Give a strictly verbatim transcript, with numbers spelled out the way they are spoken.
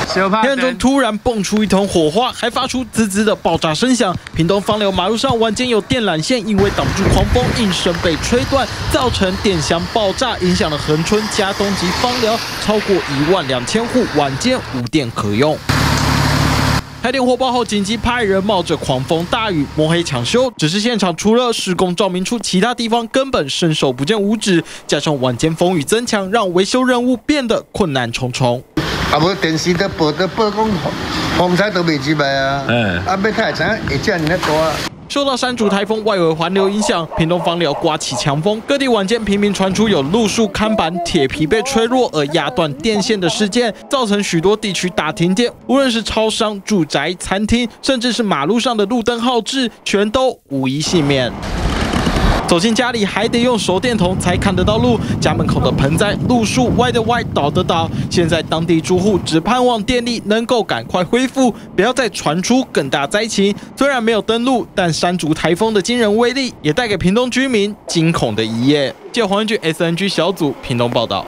黑暗中突然蹦出一团火花，还发出滋滋的爆炸声响。屏东枋寮马路上晚间有电缆线因为挡不住狂风，应声被吹断，造成电箱爆炸，影响了恒春、嘉东及枋寮超过一万两千户，晚间无电可用。 台电火爆后，紧急派人冒着狂风大雨摸黑抢修，只是现场除了施工照明处，其他地方根本伸手不见五指。加上晚间风雨增强，让维修任务变得困难重重。 啊，无电视都报都报讲风灾都未入来啊，嗯，啊，要睇下会这样大。 受到山竹台风外围环流影响，屏东枋寮刮起强风，各地晚间频频传出有路树看板、铁皮被吹落而压断电线的事件，造成许多地区大停电。无论是超商、住宅、餐厅，甚至是马路上的路灯号志，全都无一幸免。 走进家里还得用手电筒才看得到路，家门口的盆栽、路树歪的歪，倒的倒。现在当地住户只盼望电力能够赶快恢复，不要再传出更大灾情。虽然没有登陆，但山竹台风的惊人威力也带给屏东居民惊恐的一夜。记者黄彦俊 S N G 小组屏东报道。